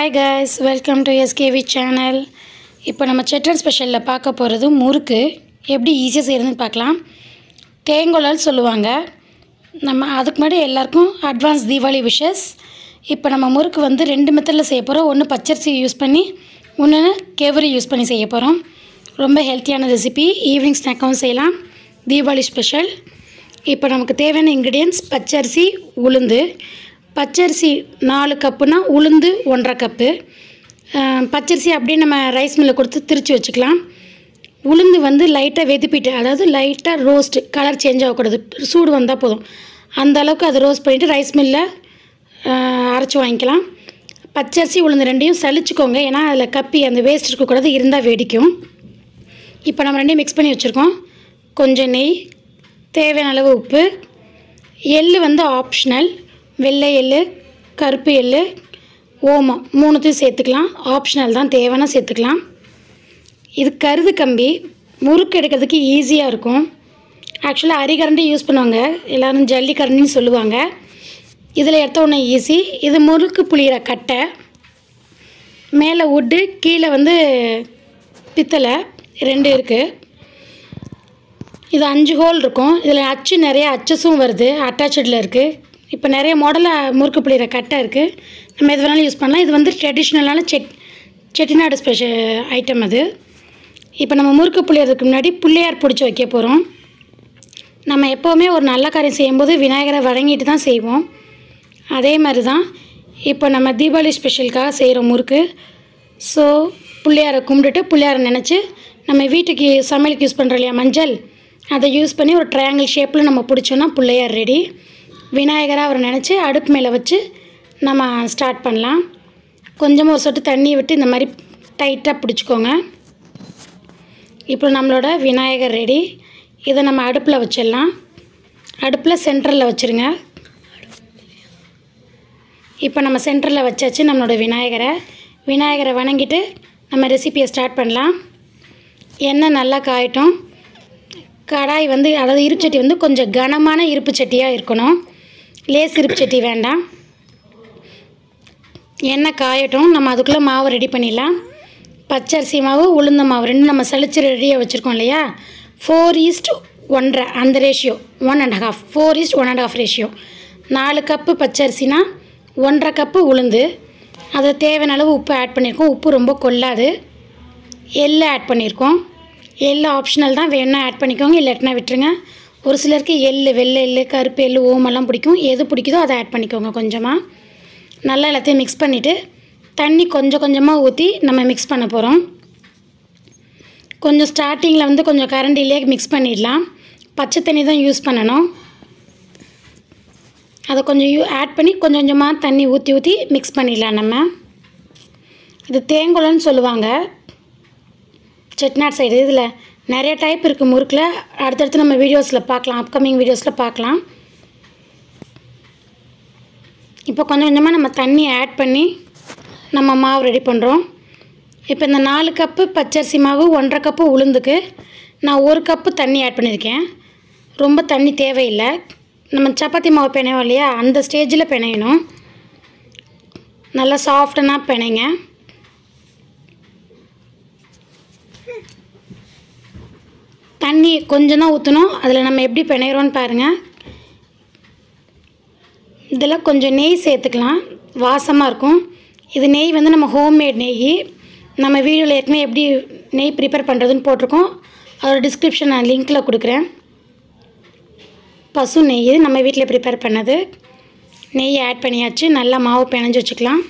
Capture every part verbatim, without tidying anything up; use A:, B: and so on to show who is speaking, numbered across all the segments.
A: Hi guys, welcome to S K V channel. இப்போ நம்ம செட்டர் ஸ்பெஷல்ல பார்க்க போறது முறுக்கு எப்படி ஈஸியா செய்யறதுன்னு பார்க்கலாம். தேங்கோலல் சொல்லுவாங்க. நம்ம அதுக்கு முன்னாடி எல்லாருக்கும் அட்வான்ஸ் தீபாவளி விஷஸ். இப்போ நம்ம முறுக்கு வந்து ரெண்டு மெத்தட்ல செய்ய போறோம். ஒன்னு பச்சரிசி யூஸ் பண்ணி, இன்னொன்னு கேவரி யூஸ் பண்ணி செய்ய போறோம். ரொம்ப ஹெல்தியான ரெசிபி. ஈவினிங் ஸ்நாக்ஸும் செய்யலாம். தீபாவளி ஸ்பெஷல். இப்போ நமக்கு தேவையான இன்கிரிடியன்ட்ஸ் பச்சரிசி, உளுந்து. பச்சரிசி நாலு கப்புனா உளுந்து ஒன்றரை கப்பு. பச்சரிசி அப்படியே நம்ம ரைஸ் மில்லில் கொடுத்து திரிச்சு வச்சுக்கலாம். உளுந்து வந்து லைட்டாக வெதுப்பிட்டு, அதாவது லைட்டாக ரோஸ்ட், கலர் சேஞ்ச் ஆகக்கூடாது, சூடு வந்தால் போதும். அந்த அளவுக்கு அதை ரோஸ்ட் பண்ணிவிட்டு ரைஸ் மில்லில் அரைச்சி வாங்கிக்கலாம். பச்சரிசி உளுந்து ரெண்டையும் சலிச்சுக்கோங்க, ஏன்னா அதில் கப்பி அந்த வேஸ்ட் இருக்கக்கூடாது, இருந்தால் வெடிக்கும். இப்போ நம்ம ரெண்டையும் மிக்ஸ் பண்ணி வச்சுருக்கோம். கொஞ்சம் நெய், தேவையான அளவு உப்பு. எள்ளு வந்து ஆப்ஷனல். வெள்ளை எள்ளு, கருப்பு எள்ளு, ஓமம் மூணுத்தையும் சேர்த்துக்கலாம். ஆப்ஷனல் தான், தேவைன்னா சேர்த்துக்கலாம். இது கருது கம்பி, முறுக்கு எடுக்கிறதுக்கு ஈஸியாக இருக்கும். ஆக்சுவலாக அரிகரண்டி யூஸ் பண்ணுவாங்க, எல்லோரும் ஜல்லிக்கரண்டின்னு சொல்லுவாங்க. இதில் எடுத்த ஒன்று ஈஸி. இது முறுக்கு புளிகிற கட்டை. மேலே உட்டு, கீழே வந்து பித்தளை ரெண்டு இருக்குது. இது அஞ்சு ஹோல் இருக்கும். இதில் அச்சு நிறைய அச்சஸும் வருது, அட்டாச்சில் இருக்குது. இப்போ நிறைய மாடலில் முறுக்கு புளிகிற கட்டை இருக்குது. நம்ம எது வேணாலும் யூஸ் பண்ணலாம். இது வந்து ட்ரெடிஷ்னலான செட் செட்டிநாடு ஸ்பெஷல் ஐட்டம் அது. இப்போ நம்ம முறுக்கு புளியறதுக்கு முன்னாடி பிள்ளையார் பிடிச்சி வைக்க போகிறோம். நம்ம எப்போவுமே ஒரு நல்ல காரியம் செய்யும்போது விநாயகரை வணங்கிட்டு தான் செய்வோம். அதே மாதிரி தான் இப்போ நம்ம தீபாவளி ஸ்பெஷலுக்காக செய்கிற முறுக்கு. ஸோ பிள்ளையாரை கும்பிட்டுட்டு பிள்ளையாரை நினச்சி நம்ம வீட்டுக்கு சமையலுக்கு யூஸ் பண்ணுறோம் இல்லையா மஞ்சள், அதை யூஸ் பண்ணி ஒரு ட்ரையாங்கிள் ஷேப்பில் நம்ம பிடிச்சோன்னா பிள்ளையார் ரெடி. விநாயகராக அவரை நினச்சி அடுப்பு மேலே வச்சு நம்ம ஸ்டார்ட் பண்ணலாம். கொஞ்சமாக ஒரு சொட்டு தண்ணி விட்டு இந்த மாதிரி டைட்டாக பிடிச்சிக்கோங்க. இப்போ நம்மளோட விநாயகர் ரெடி. இதை நம்ம அடுப்பில் வச்சிடலாம். அடுப்பில் சென்டரில் வச்சுருங்க. இப்போ நம்ம சென்டரில் வச்சாச்சு நம்மளோட விநாயகரை. விநாயகரை வணங்கிட்டு நம்ம ரெசிபியை ஸ்டார்ட் பண்ணலாம். எண்ணெய் நல்லா காயட்டும். கடாய் வந்து, அதாவது இருப்பு சட்டி வந்து கொஞ்சம் கனமான இருப்பு சட்டியாக இருக்கணும், லேஸ் இருப்பு சட்டி வேண்டாம். எண்ணெய் காயட்டும். நம்ம அதுக்குள்ளே மாவு ரெடி பண்ணிடலாம். பச்சரிசி மாவு, உளுந்த மாவு ரெண்டும் நம்ம சளிச்சு ரெடியாக வச்சுருக்கோம் இல்லையா. ஃபோர் ஈஸ்ட் ஒன்றரை அந்த ratio, one and half four is to one and half ratio. நாலு கப்பு பச்சரிசினா ஒன்றரை கப்பு உளுந்து. அதை தேவையான அளவு உப்பு ஆட் பண்ணியிருக்கோம். உப்பு ரொம்ப கொள்ளாது. எள்ளு ஆட் பண்ணியிருக்கோம். எள்ளு ஆப்ஷனல் தான், வேணா ஆட் பண்ணிக்கோங்க, இல்லாட்டினா விட்டுருங்க. ஒரு சிலருக்கு எள்ளு, வெள்ளை எள்ளு, கருப்பு எள்ளு, ஓமெல்லாம் பிடிக்கும். எது பிடிக்குதோ அதை ஆட் பண்ணிக்கோங்க. கொஞ்சமாக நல்லா எல்லாத்தையும் மிக்ஸ் பண்ணிவிட்டு தண்ணி கொஞ்சம் கொஞ்சமாக ஊற்றி நம்ம மிக்ஸ் பண்ண போகிறோம். கொஞ்சம் ஸ்டார்டிங்கில் வந்து கொஞ்சம் கரண்டிலே மிக்ஸ் பண்ணிடலாம். பச்சை தண்ணி தான் யூஸ் பண்ணணும். அதை கொஞ்சம் யூ ஆட் பண்ணி கொஞ்சம் கொஞ்சமாக தண்ணி ஊற்றி ஊற்றி மிக்ஸ் பண்ணிடலாம். நம்ம இது தேங்கோலன்னு சொல்லுவாங்க செட்டிநாடு சைடு. இதில் நிறைய டைப் இருக்குது முறுக்கில். அடுத்தடுத்து நம்ம வீடியோஸில் பார்க்கலாம், அப்கமிங் வீடியோஸில் பார்க்கலாம். இப்போ கொஞ்சம் கொஞ்சமாக நம்ம தண்ணி ஆட் பண்ணி நம்ம மாவு ரெடி பண்ணுறோம். இப்போ இந்த நாலு கப்பு பச்சரிசி மாவு, ஒன்றரை கப்பு உளுந்துக்கு நான் ஒரு கப்பு தண்ணி ஆட் பண்ணியிருக்கேன். ரொம்ப தண்ணி தேவையில்லை. நம்ம சப்பாத்தி மாவு பிணையோம் இல்லையா, அந்த ஸ்டேஜில் பிணையணும். நல்லா சாஃப்டனா பிணைங்க. தண்ணி கொஞ்சம் தான் ஊற்றணும். அதில் நம்ம எப்படி பிணையிறோன்னு பாருங்கள். இதில் கொஞ்சம் நெய் சேர்த்துக்கலாம், வாசமாக இருக்கும். இது நெய் வந்து நம்ம ஹோம்மேட் நெய். நம்ம வீடியோவில் ஏற்கனவே எப்படி நெய் ப்ரிப்பேர் பண்ணுறதுன்னு போட்டிருக்கோம். அதோட டிஸ்கிரிப்ஷன் நான் லிங்க்கில் கொடுக்குறேன். பசு நெய் நம்ம வீட்டில் ப்ரிப்பேர் பண்ணது. நெய் ஆட் பண்ணியாச்சு. நல்லா மாவு பிணைஞ்சு வச்சுக்கலாம்.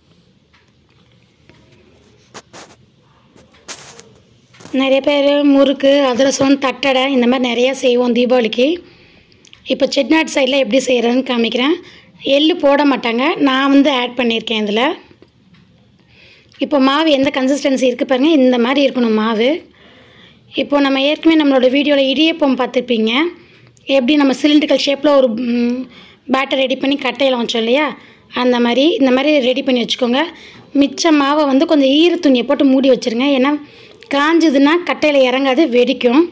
A: நிறைய பேர் முறுக்கு, அதிரசம், தட்டடை இந்த மாதிரி நிறையா செய்வோம் தீபாவளிக்கு. இப்போ செட்டிநாடு சைடில் எப்படி செய்கிறதுன்னு காமிக்கிறேன். எள்ளு போட மாட்டாங்க, நான் வந்து ஆட் பண்ணியிருக்கேன் இதில். இப்போ மாவு எந்த கன்சிஸ்டன்சி இருக்குது பாருங்கள், இந்த மாதிரி இருக்கணும் மாவு. இப்போது நம்ம ஏற்கனவே நம்மளோட வீடியோவில் இடியப்பம் பார்த்துருப்பீங்க. எப்படி நம்ம சிலிண்ட்ரிக்கல் ஷேப்பில் ஒரு பேட்டர் ரெடி பண்ணி கட்டையில் வச்சோம் இல்லையா, அந்த மாதிரி இந்த மாதிரி ரெடி பண்ணி வச்சுக்கோங்க. மிச்ச மாவை வந்து கொஞ்சம் ஈர துணியை போட்டு மூடி வச்சுருங்க, ஏன்னா காஞ்சதுன்னா கட்டையில் இறங்காது, வெடிக்கும்.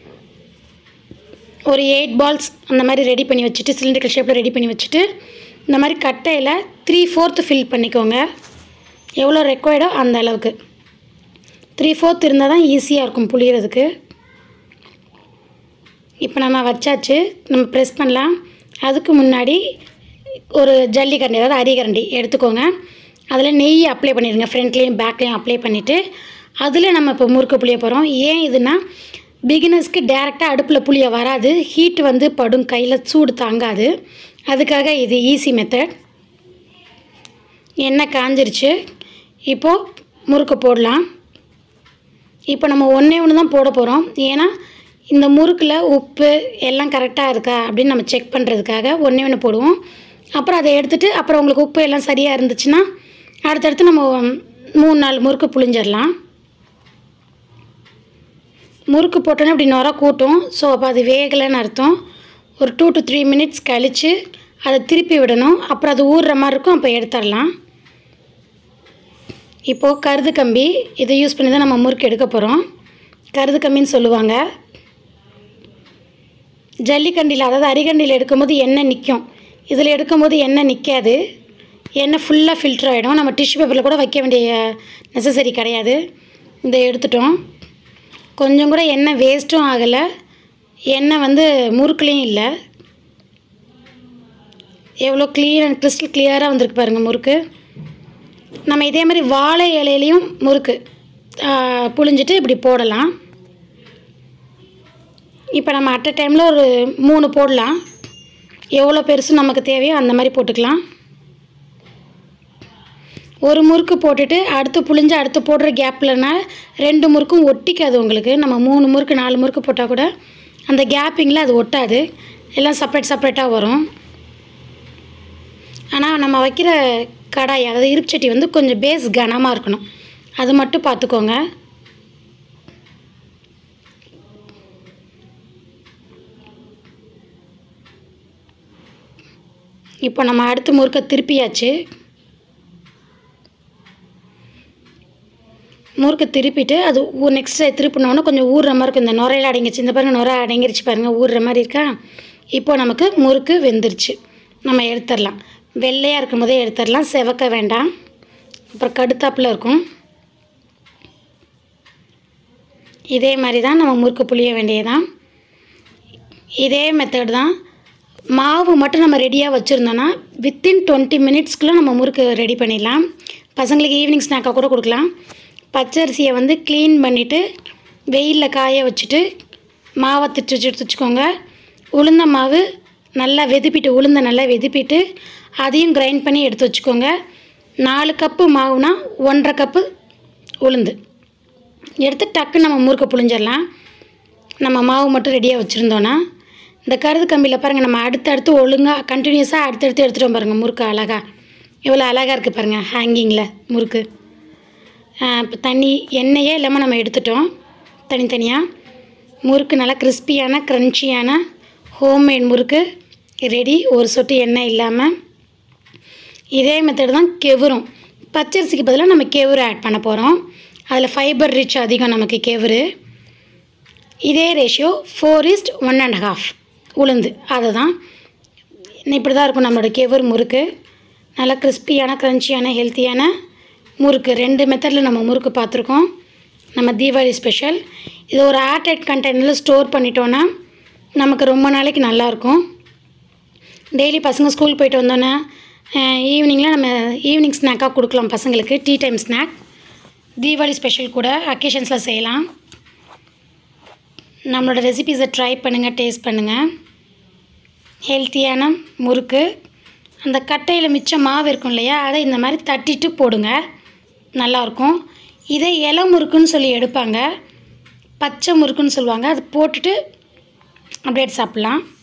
A: ஒரு எயிட் பால்ஸ் அந்த மாதிரி ரெடி பண்ணி வச்சுட்டு, சிலிண்ட்ரிக்கல் ஷேப்பில் ரெடி பண்ணி வச்சுட்டு இந்த மாதிரி கட்டையில் த்ரீ ஃபோர்த்து ஃபில் பண்ணிக்கோங்க. எவ்வளோ ரெக்வயர்டோ அந்த அளவுக்கு. த்ரீ ஃபோர்த் இருந்தால் தான் ஈஸியாக இருக்கும் புளியறதுக்கு. இப்போ நம்ம வச்சாச்சு, நம்ம ப்ரெஸ் பண்ணலாம். அதுக்கு முன்னாடி ஒரு ஜல்லிக்கரண்டி, அதாவது அரிகரண்டி எடுத்துக்கோங்க. அதில் நெய் அப்ளை பண்ணிடுங்க, ஃப்ரண்ட்லேயும் பேக்லேயும் அப்ளை பண்ணிவிட்டு அதில் நம்ம இப்போ முறுக்கு புளிய போகிறோம். ஏன் இதுனா பிகினர்ஸ்க்கு டேரெக்டாக அடுப்பில் புளிய வராது, ஹீட் வந்து படும், கையில் சூடு தாங்காது. அதுக்காக இது ஈஸி மெத்தட். எண்ணெய் காஞ்சிருச்சு, இப்போது முறுக்கு போடலாம். இப்போ நம்ம ஒன்றே ஒன்று தான் போட போகிறோம். ஏன்னா இந்த முறுக்கில் உப்பு எல்லாம் கரெக்டாக இருக்கா அப்படின்னு நம்ம செக் பண்ணுறதுக்காக ஒன்றே ஒன்று போடுவோம். அப்புறம் அதை எடுத்துகிட்டு அப்புறம் உங்களுக்கு உப்பு எல்லாம் சரியாக இருந்துச்சுன்னா அடுத்தடுத்து நம்ம மூணு நாலு முறுக்கு புளிஞ்சிடலாம். முறுக்கு போட்டோன்னே இப்படி நுர கூட்டும். ஸோ அப்போ அது வேகலைன்னு அர்த்தம். ஒரு டூ டு த்ரீ மினிட்ஸ் கழித்து அதை திருப்பி விடணும். அப்புறம் அது ஊறுற மாதிரி இருக்கும், அப்போ எடுத்துடலாம். இப்போது கருது கம்பி இதை யூஸ் பண்ணி தான் நம்ம முறுக்கு எடுக்க போகிறோம். கருது கம்பின்னு சொல்லுவாங்க. ஜல்லிக்கண்டியில், அதாவது அரிகண்டியில் எடுக்கும்போது எண்ணெய் நிற்கும், இதில் எடுக்கும்போது எண்ணெய் நிற்காது. எண்ணெய் ஃபுல்லாக ஃபில்டர் ஆகிடும். நம்ம டிஷ்யூ பேப்பரில் கூட வைக்க வேண்டிய நெசசரி கிடையாது. இதை எடுத்துட்டோம். கொஞ்சம் கூட எண்ணெய் வேஸ்ட்டும் ஆகலை, எண்ணெய் வந்து முறுக்குலேயும் இல்லை. எவ்வளோ க்ளீன் அண்ட் கிறிஸ்டல் கிளியராக வந்திருக்கு பாருங்கள் முறுக்கு. நம்ம இதே மாதிரி வாழை இலையிலையும் முறுக்கு புழிஞ்சிட்டு இப்படி போடலாம். இப்போ நம்ம அட் அ டைமில் ஒரு மூணு போடலாம். எவ்வளோ பெருசு நமக்கு தேவையோ அந்த மாதிரி போட்டுக்கலாம். ஒரு முறுக்கு போட்டுட்டு அடுத்து புழிஞ்சு அடுத்து போடுற கேப்லனா ரெண்டு முறுக்கும் ஒட்டிக்காது உங்களுக்கு. நம்ம மூணு முறுக்கு நாலு முறுக்கு போட்டால் கூட அந்த கேப்பிங்கில் அது ஒட்டாது, எல்லாம் செப்பரேட் செப்பரேட்டாக வரும். ஆனால் நம்ம வைக்கிற கடாய், அதாவது இருப்புச்சட்டி வந்து கொஞ்சம் பேஸ் கனமாக இருக்கணும், அது மட்டும் பார்த்துக்கோங்க. இப்போ நம்ம அடுத்து முறுக்க திருப்பியாச்சு. முறுக்க திருப்பிட்டு அது நெக்ஸ்ட்டு திருப்பினோன்னா கொஞ்சம் ஊறுற மாதிரி இருக்கும். இந்த நுரையில் அடங்கிடுச்சு, இந்த பாருங்கள் நுரை அடங்கிருச்சு பாருங்கள், ஊறுற மாதிரி இருக்கா. இப்போ நமக்கு முறுக்கு வெந்துருச்சு, நம்ம எடுத்துடலாம். வெள்ளையாக இருக்கும் போதே எடுத்துடலாம், செவக்க வேண்டாம், அப்புறம் கடுத்தாப்பில் இருக்கும். இதே மாதிரி தான் நம்ம முறுக்கு புளிய வேண்டியதான். இதே மெத்தட் தான். மாவு மட்டும் நம்ம ரெடியாக வச்சுருந்தோன்னா வித்தின் டுவெண்ட்டி மினிட்ஸ்க்குள்ளே நம்ம முறுக்கு ரெடி பண்ணிடலாம். பசங்களுக்கு ஈவினிங் ஸ்நாக்காக கூட கொடுக்கலாம். பச்சரிசியை வந்து க்ளீன் பண்ணிவிட்டு வெயிலில் காய வச்சுட்டு மாவை திட்டு வச்சு எடுத்து வச்சுக்கோங்க. உளுந்த மாவு நல்லா வெதுப்பிட்டு, உளுந்தை நல்லா வெதுப்பிட்டு அதையும் கிரைண்ட் பண்ணி எடுத்து வச்சுக்கோங்க. நாலு கப்பு மாவுனா ஒன்றரை கப்பு உளுந்து எடுத்து டக்கு நம்ம முறுக்க புழிஞ்சிடலாம். நம்ம மாவு மட்டும் ரெடியாக வச்சுருந்தோன்னா இந்த கருது கம்பியில் பாருங்கள், நம்ம அடுத்தடுத்து ஒழுங்காக கண்டினியூஸாக அடுத்தடுத்து எடுத்துகிட்டோம் பாருங்கள். முறுக்கு அழகாக எவ்வளோ அழகாக இருக்குது பாருங்கள், ஹேங்கிங்கில் முறுக்கு. இப்போ தண்ணி எண்ணெயே இல்லாமல் நம்ம எடுத்துட்டோம் தனித்தனியாக. முறுக்கு நல்லா கிறிஸ்பியான க்ரன்ச்சியான ஹோம்மேட் முறுக்கு ரெடி, ஒரு சொட்டு எண்ணெய் இல்லாமல். இதே மெத்தட் தான் கெவுரும். பச்சரிசிக்கு பதிலாக நம்ம கெவுரு ஆட் பண்ண போகிறோம். அதில் ஃபைபர் ரிச் அதிகம் நமக்கு கெவுரு. இதே ratio four is to one and half உளுந்து, அதுதான். இப்படி தான் இருக்கும் நம்மளோட கெவுரு முறுக்கு. நல்லா கிறிஸ்பியான க்ரன்ச்சியான ஹெல்த்தியான முறுக்கு. ரெண்டு மெத்தடில் நம்ம முறுக்கு பார்த்துருக்கோம். நம்ம தீபாவளி ஸ்பெஷல். இது ஒரு ஏர்டைட் கண்டெய்னரில் ஸ்டோர் பண்ணிட்டோன்னா நமக்கு ரொம்ப நாளைக்கு நல்லாயிருக்கும். டெய்லி பசங்க ஸ்கூல் போயிட்டு வந்தோன்னே ஈவினிங்கில் நம்ம ஈவினிங் ஸ்நாக்காக கொடுக்கலாம் பசங்களுக்கு, tea time snack. Deepavali special கூட அக்கேஷன்ஸில் செய்யலாம். நம்மளோட ரெசிபீஸை ட்ரை பண்ணுங்கள், டேஸ்ட் பண்ணுங்கள். ஹெல்த்தியான முறுக்கு. அந்த கட்டையில் மிச்சம் மாவு இருக்கும் இல்லையா, அதை இந்த மாதிரி தட்டிட்டு போடுங்க, நல்லாயிருக்கும். இதே இலை முறுக்குன்னு சொல்லி எடுப்பாங்க, பச்சை முறுக்குன்னு சொல்லுவாங்க. அது போட்டுட்டு அப்படியே சாப்பிட்லாம்.